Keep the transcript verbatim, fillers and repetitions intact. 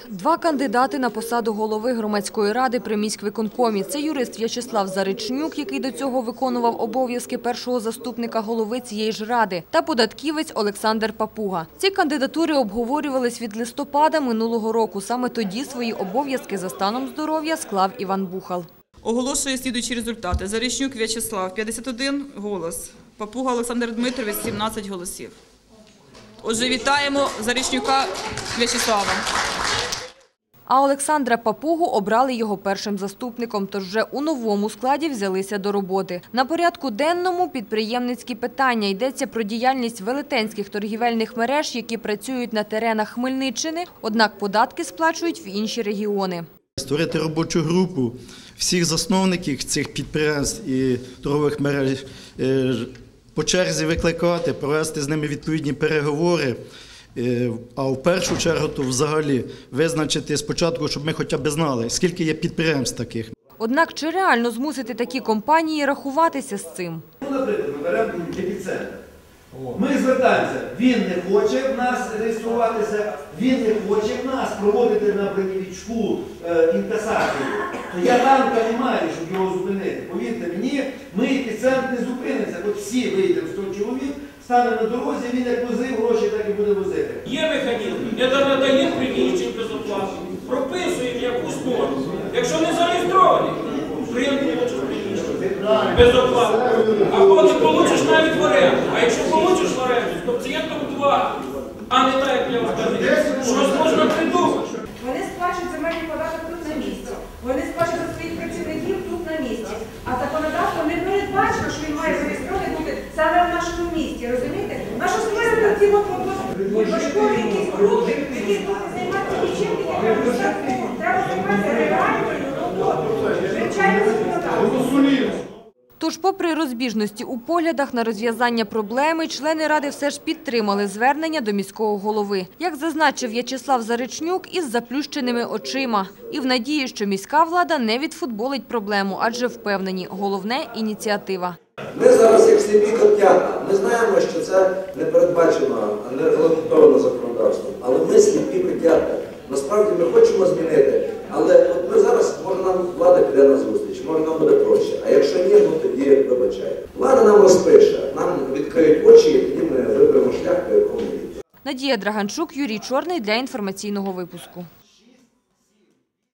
Два кандидати на посаду голови громадської ради при міськвиконкомі. Це юрист В'ячеслав Заречнюк, який до цього виконував обов'язки першого заступника голови цієї ж ради, та податківець Олександр Папуга. Ці кандидатури обговорювались від листопада минулого року. Саме тоді свої обов'язки за станом здоров'я склав Іван Бухал. Оголошую слідуючі результати. Заречнюк В'ячеслав – п'ятдесят один голос, Папуга Олександр Дмитрович – сімнадцять голосів. Отже, вітаємо Заречнюка В'ячеслава. А Олександра Папугу обрали його першим заступником, тож вже у новому складі взялися до роботи. На порядку денному підприємницькі питання. Йдеться про діяльність велетенських торгівельних мереж, які працюють на теренах Хмельниччини, однак податки сплачують в інші регіони. Створити робочу групу всіх засновників цих підприємств і торгових мереж, по черзі викликати, провести з ними відповідні переговори. А в першу чергу то взагалі визначити спочатку, щоб ми хоча б знали, скільки є підприємств таких. Однак чи реально змусити такі компанії рахуватися з цим? Наприклад, ми беремо епіцентр. Ми звертаємося, він не хоче в нас реєструватися, він не хоче в нас проводити на бронєвичку інкасацію. То я танка не маю, щоб його зупинити. Повірте мені, ми епіцентр не зупиниться. От всі вийдемо з того чоловік, стане на дорозі, він як возив гроші, так і буде возити. Є механізм, це надає приміщення безоплатно, прописуємо якусь норму. Якщо не зареєстрований, приємно получиш приміщення безоплатно. Або не получиш навіть в оренду. А якщо получиш в оренду, то пацієнтом два, а не так, як я вам кажу. Щось можна придумати. Вони сплачують земельний податок тут на місці. Вони сплачують за своїх працівників тут на місці. А законодавство не передбачено, що він має зареєстрований бути саме в нашому місті. Розумієте? Нашу створювати ці важкові якісь групи, які будуть займатися нічим, треба займатися реальною роботою, звичайно законодавством. Тож, попри розбіжності у поглядах на розв'язання проблеми, члени ради все ж підтримали звернення до міського голови. Як зазначив В'ячеслав Заречнюк, із заплющеними очима. І в надії, що міська влада не відфутболить проблему, адже впевнені, головне – ініціатива. Ми зараз як сліпі котята. Ми знаємо, що це не передбачено, не регламентовано законодавством. Але ми сліпі котята. Насправді ми хочемо змінити. Але от ми зараз, може нам влада піде на зустріч, може нам буде проще. А якщо ні, ну тоді вибачає. Влада нам розпише, нам відкриють очі, і тоді ми виберемо шлях, по якому ми йдемо. Надія Драганчук, Юрій Чорний для інформаційного випуску.